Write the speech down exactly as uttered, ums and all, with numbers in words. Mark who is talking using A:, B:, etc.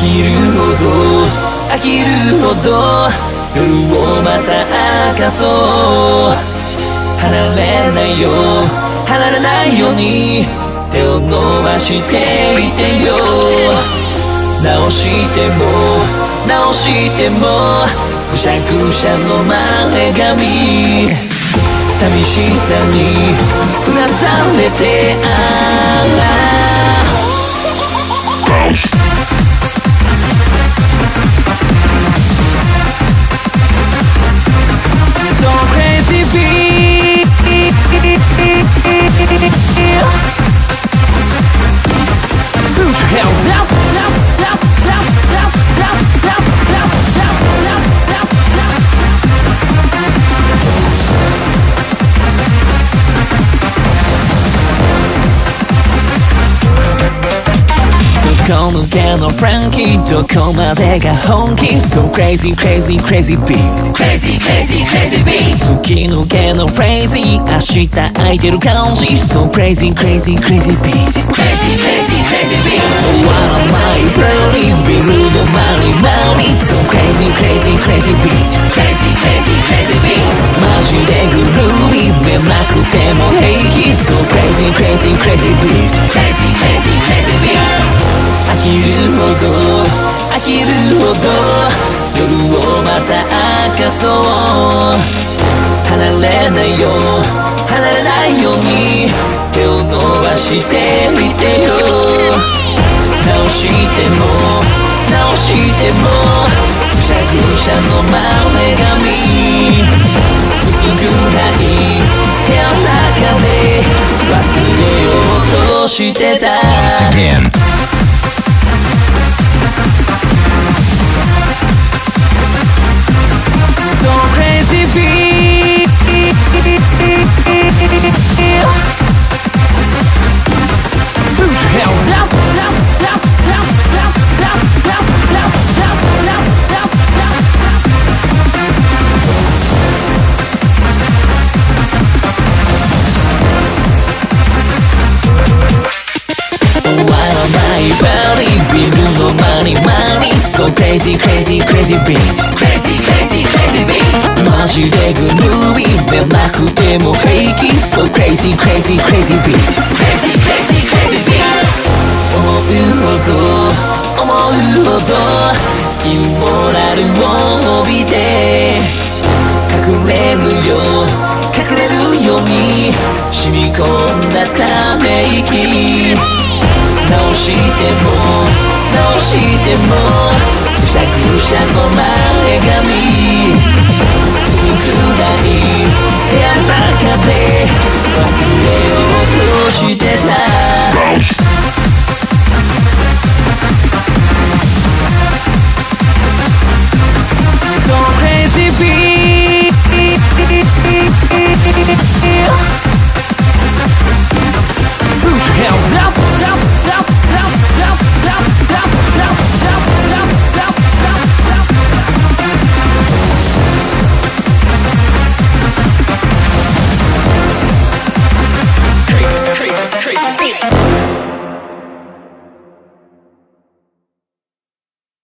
A: きるほど飽きるほど夜をまた明かそう。離れないよ離れないように手を伸ばしていてよ。直しても直してもくしゃくしゃの前髪、寂しさにうなされてああSo crazy beat Put your hands up, up, up, up, up, up, up, up, up, up, up. 底抜けのフランキーどこまでが本気 So crazy crazy crazy beat Crazy crazy crazy beat 突き抜けのフレーズ明日空いてる感じ So crazy crazy crazy beat Crazy crazy crazy beat 終わらないブルーリービルのマリマリ So crazy crazy crazy beat Crazy crazy crazy beat マジでグルービー目なくても平気 So crazy crazy crazy beat Crazy crazy crazy beat 飽きるほど飽きるほど夜をまた明かそう。離れないよ離れないように手を伸ばしてみてよ。直しても直してもくしゃくしゃの前髪、薄暗い部屋の中で忘れようとしてた。So crazy beat Put your hands up, up, up, up, up, up, up, up, up, up, up, Why am I barely biru no money money So crazy crazy crazy beat Crazy crazy crazy beat マジでグルービー目なくても平気 So crazy crazy crazy beat Crazy crazy crazy beat 思うほど思うほどイモラルを帯びて隠れるよ隠れるように染み込んだため息、直しても直してもくしゃくしゃの前髪、薄暗い部屋の中で忘れようとしてた。